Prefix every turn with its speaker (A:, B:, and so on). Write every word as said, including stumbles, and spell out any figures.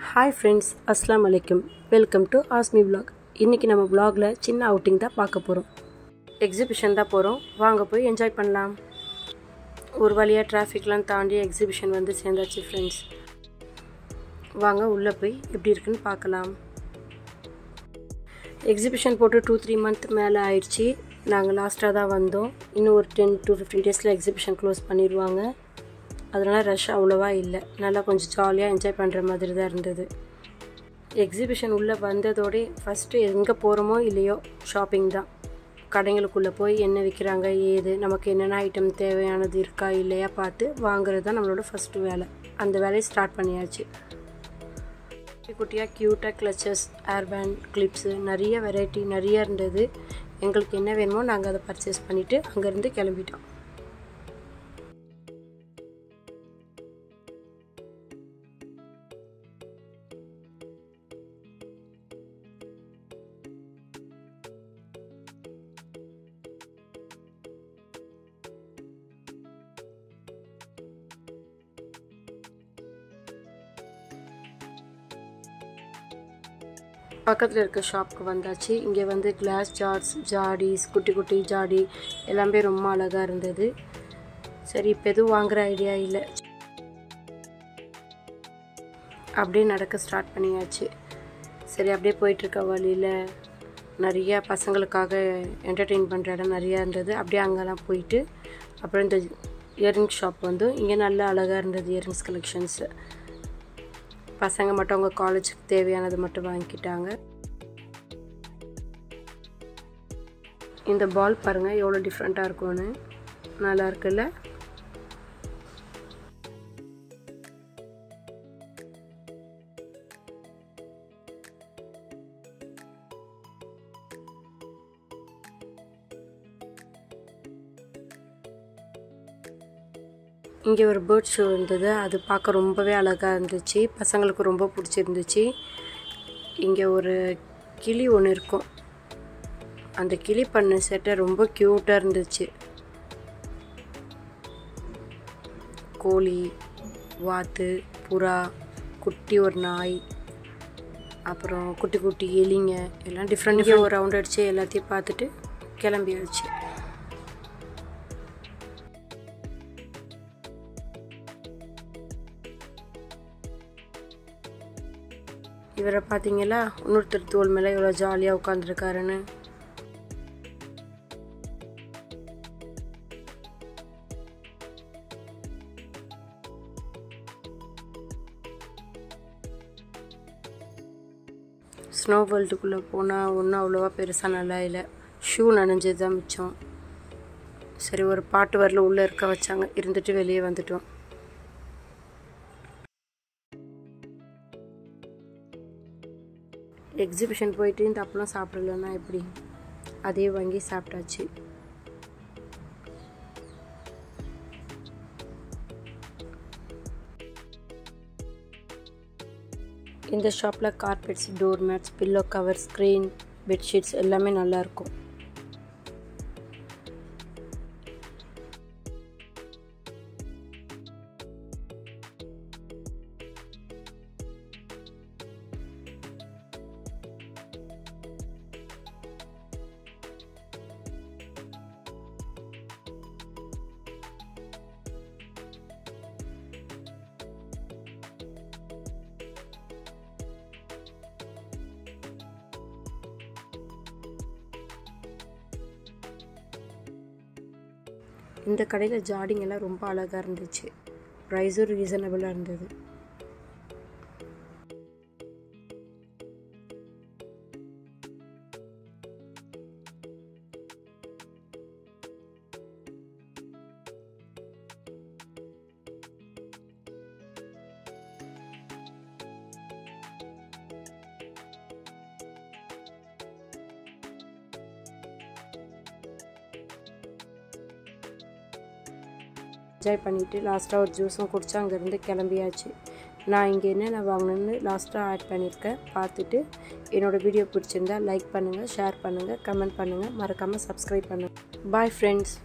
A: Hi friends, Assalamu alaikum. Welcome to Asmi Vlog. இன்னைக்கு நம்ம vlogல சின்ன அவுட்டிங் தான் பார்க்க போறோம். எக்ஸிபிஷன் தான் போறோம். வாங்க போய் என்ஜாய் பண்ணலாம். ஒரு வழியா டிராஃபிக்லாம் தாண்டி எக்ஸிபிஷன் வந்து சேர்ந்தாச்சு फ्रेंड्स. வாங்க உள்ள போய் எப்படி இருக்குன்னு பார்க்கலாம். எக்ஸிபிஷன் போட்டு two three மந்த் மேல ஆயிடுச்சு. நாங்க லாஸ்டா தான் வந்தோம். இன்னும் ஒரு ten to fifteen டேஸ்ல எக்ஸிபிஷன் க்ளோஸ் பண்ணிடுவாங்க. அதனால ரஷ் அவ்வளவா இல்லை. நல்லா கொஞ்சம் ஜாலியாக என்ஜாய் பண்ணுற மாதிரி தான் இருந்தது. எக்ஸிபிஷன் உள்ளே வந்ததோடே ஃபஸ்ட்டு எங்கே போகிறோமோ இல்லையோ ஷாப்பிங் தான். கடைங்களுக்குள்ளே போய் என்ன விற்கிறாங்க ஏது நமக்கு என்னென்ன ஐட்டம் தேவையானது இருக்கா இல்லையா பார்த்து வாங்குறது தான் நம்மளோட ஃபஸ்ட்டு வேலை. அந்த வேலையை ஸ்டார்ட் பண்ணியாச்சு. குட்டி குட்டியாக க்யூட்டாக கிளச்சஸ், ஏர்பேண்ட், கிளிப்ஸு நிறைய வெரைட்டி நிறைய இருந்தது. எங்களுக்கு என்ன வேணுமோ நாங்கள் அதை பர்ச்சேஸ் பண்ணிவிட்டு அங்கேருந்து கிளம்பிட்டோம். பக்கத்தில் இருக்க ஷாப்புக்கு வந்தாச்சு. இங்கே வந்து கிளாஸ் ஜார்ஸ், ஜாடிஸ், குட்டி குட்டி ஜாடி எல்லாமே ரொம்ப அழகாக இருந்தது. சரி இப்போ எதுவும் வாங்குகிற ஐடியா இல்லை, அப்படியே நடக்க ஸ்டார்ட் பண்ணியாச்சு. சரி அப்படியே போயிட்டுருக்க வழியில் நிறைய பசங்களுக்காக என்டர்டெயின் பண்ணுற இடம் நிறையா இருந்தது. அப்படியே அங்கெல்லாம் போயிட்டு அப்புறம் இந்த இயரிங் ஷாப் வந்து இங்கே நல்லா அழகாக இருந்தது. இயரிங்ஸ் கலெக்ஷன்ஸு பசங்க மட்டும் அவங்க காலேஜுக்கு தேவையானது மட்டும் வாங்கிக்கிட்டாங்க. இந்த பால் பாருங்கள் எவ்வளோ டிஃப்ரெண்ட்டாக இருக்கும்னு, நல்லா இருக்குல்ல. இங்கே ஒரு பேர்ட் ஷோ இருந்தது. அது பார்க்க ரொம்பவே அழகாக இருந்துச்சு. பசங்களுக்கு ரொம்ப பிடிச்சிருந்துச்சு. இங்கே ஒரு கிளி ஒன்று இருக்கும். அந்த கிளி பண்ண செட்டை ரொம்ப க்யூட்டாக இருந்துச்சு. கோழி, வாத்து, புறா, குட்டி ஒரு நாய், அப்புறம் குட்டி குட்டி எலிங்க எல்லாம் டிஃப்ரெண்ட் டிஃப்ரெண்ட் ஒரு ரவுண்ட் அடித்து எல்லாத்தையும் பார்த்துட்டு கிளம்பியாச்சு. இவரை பார்த்தீங்களா, இன்னொருத்தர் தோல் மேலே எவ்வளோ ஜாலியாக உட்காந்துருக்காருன்னு. ஸ்னோ வேர்ல்டுக்குள்ளே போனால் ஒன்றும் அவ்வளோவா பெருசாக நல்லா இல்லை. ஷூ நனைஞ்சது தான் மிச்சம். சரி ஒரு பாட்டு வரல உள்ளே இருக்க வச்சாங்க, இருந்துட்டு வெளியே வந்துட்டோம். எக்ஸிபிஷன் போயிட்டு இந்த அப்பெல்லாம் சாப்பிடலன்னா எப்படி, அதே வாங்கி சாப்பிட்டாச்சு. இந்த ஷாப்பில் carpets, door mats, pillow cover, screen, bedsheets எல்லாமே நல்லாயிருக்கும். இந்த கடையில் ஜாடிங்கெல்லாம் ரொம்ப அழகாக இருந்துச்சு. ப்ரைஸும் ரீசனபிளாக இருந்தது. என்ஜாய் பண்ணிவிட்டு லாஸ்ட்டாக ஒரு ஜூஸும் குடிச்சு அங்கேருந்து கிளம்பியாச்சு. நான் இங்கே என்னென்ன வாங்கினேன்னு லாஸ்ட்டாக ஆட் பண்ணியிருக்கேன். பார்த்துட்டு என்னோடய வீடியோ பிடிச்சிருந்தா லைக் பண்ணுங்கள், ஷேர் பண்ணுங்கள், கமெண்ட் பண்ணுங்கள், மறக்காமல் சப்ஸ்கிரைப் பண்ணுங்கள். Bye friends.